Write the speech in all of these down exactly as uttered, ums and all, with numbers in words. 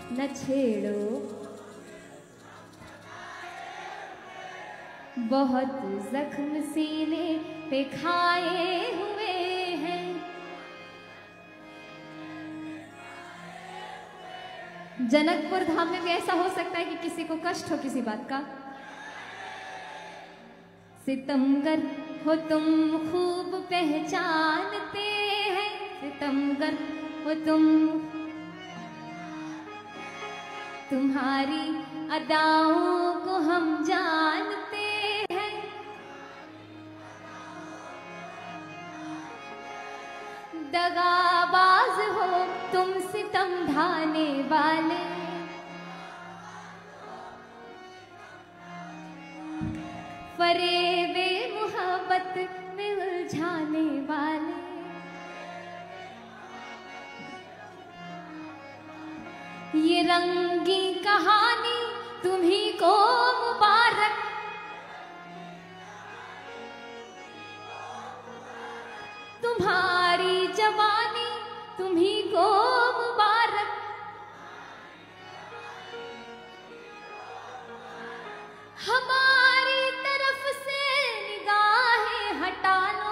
न छेड़ो, बहुत जख्म सीने पे खाए हुए हैं। जनकपुर धाम में भी ऐसा हो सकता है कि किसी को कष्ट हो किसी बात का। सितमगर हो तुम खूब पहचानते हैं, सितमगर हो तुम, तुम्हारी अदाओं को हम जानते हैं। दगाबाज हो तुम सितम ढाने वाले, फरेबे मोहब्बत में उलझाने वाले। ये रंगी कहानी तुम्ही को मुबारक, तुम्हारी जवानी तुम्ही को मुबारक। हमारी तरफ से निगाहें हटा लो,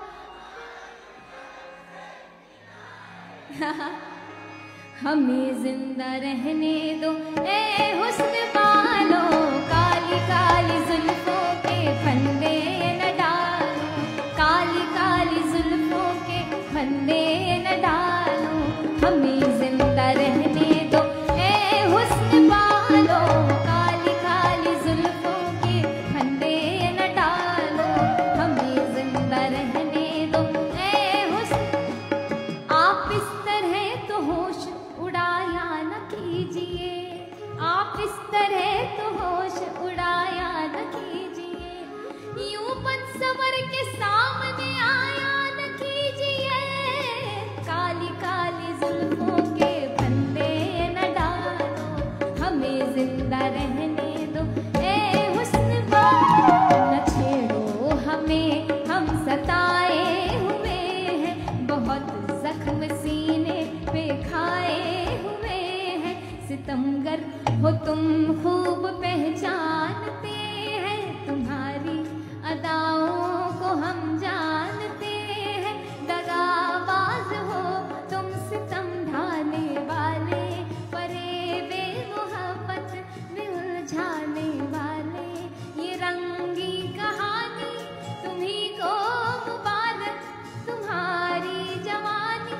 हमें जिंदा रहने दो ए हुस्न वालों। काली काली जुल्फों के फंदे न डालो, काली काली जुल्फों के फंदे न डालो, हमें जिंदा रहने दो ए हुस्न वालों। काली काली जुल्फों के फंदे न डालो, हमें जिंदा रहने दो ए हुस्न। आप इस तरह तो होश उड़ाया न कीजिए, आप इस तरह तो होश उड़ाया न कीजिए, यूं बद सवर के सामने आया न कीजिए। काली काली जुल्फों के फंदे न डालो, हमें जिंदा रहने दो ए हुस्न वालों। न छेड़ो हमें, हम सताए हुए हैं, बहुत जख्म सीने पे खाए हुए हैं। सितमगर हो तुम खूब पहचानते हैं, तुम्हारी अदाओं को हम जानते हैं। दगाबाज हो तुम सितम ढाने वाले, फरेबे मोहब्बत में उलझाने वाले। ये रंगी कहानी तुम्ही को मुबारक, तुम्हारी जवानी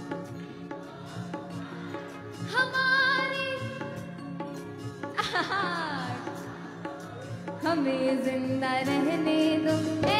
हमारी हमें जिंदा रहने दो।